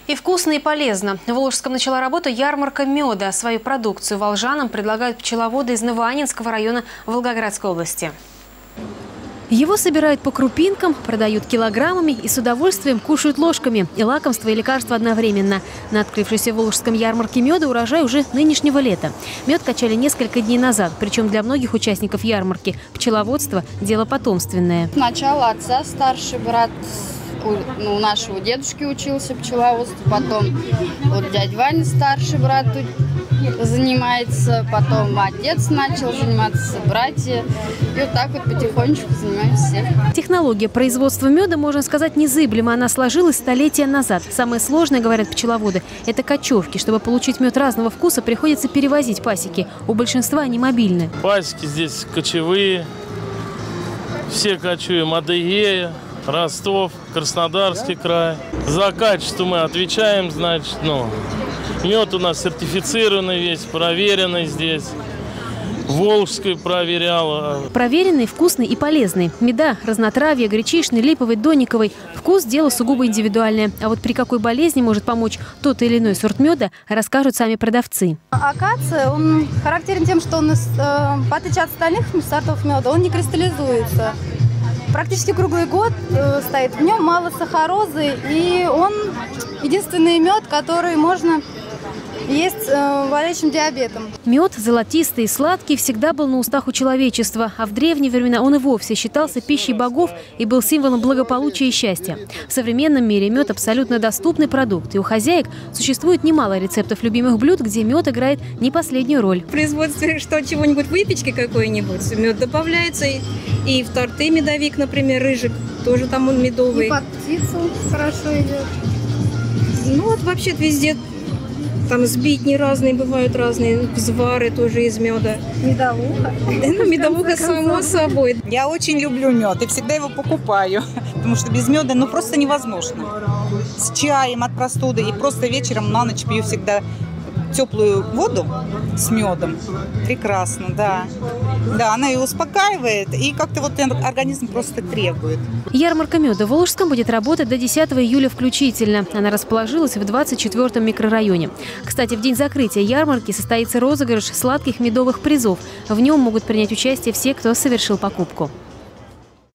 И вкусно, и полезно. В Волжском начала работу ярмарка меда. Свою продукцию волжанам предлагают пчеловоды из Новоаннинского района Волгоградской области. Его собирают по крупинкам, продают килограммами и с удовольствием кушают ложками. И лакомство, и лекарство одновременно. На открывшейся в Волжском ярмарке меда урожай уже нынешнего лета. Мед качали несколько дней назад. Причем для многих участников ярмарки пчеловодство – дело потомственное. Сначала отца старший брат у нашего дедушки учился пчеловодству. Потом вот дядя Ваня старший брат занимается. Потом отец начал заниматься, братья. И вот так вот потихонечку занимаемся все. Технология производства меда, можно сказать, незыблема. Она сложилась столетия назад. Самое сложное, говорят пчеловоды, это кочевки. Чтобы получить мед разного вкуса, приходится перевозить пасеки. У большинства они мобильны. Пасеки здесь кочевые. Все кочуем. Адыгея, Ростов, Краснодарский край. За качество мы отвечаем, значит, мед у нас сертифицированный весь, проверенный здесь. Волжской проверяла. Проверенный, вкусный и полезный. Меда, разнотравье, гречишный, липовый, дониковый. Вкус – дело сугубо индивидуальное. А вот при какой болезни может помочь тот или иной сорт меда, расскажут сами продавцы. Акация, он характерен тем, что он, в отличие от остальных сортов меда, он не кристаллизуется. Практически круглый год стоит. В нем мало сахарозы, и он единственный мед, который можно есть болящим диабетом. Мед, золотистый и сладкий, всегда был на устах у человечества. А в древние времена он и вовсе считался пищей богов и был символом благополучия и счастья. В современном мире мед абсолютно доступный продукт. И у хозяек существует немало рецептов любимых блюд, где мед играет не последнюю роль. В производстве чего-нибудь, выпечки какой-нибудь, мед добавляется. И в торты медовик, например, рыжик, тоже там он медовый. И под птицу хорошо идет. Ну вот вообще везде. Там сбитни разные бывают, разные взвары тоже из меда. Медовуха. Медовуха, само собой. Я очень люблю мед и всегда его покупаю, потому что без меда просто невозможно. С чаем от простуды и просто вечером на ночь пью всегда теплую воду с медом. Прекрасно, да. Да, она и успокаивает, и как-то вот организм просто требует. Ярмарка меда в Волжском будет работать до 10 июля включительно. Она расположилась в 24-м микрорайоне. Кстати, в день закрытия ярмарки состоится розыгрыш сладких медовых призов. В нем могут принять участие все, кто совершил покупку.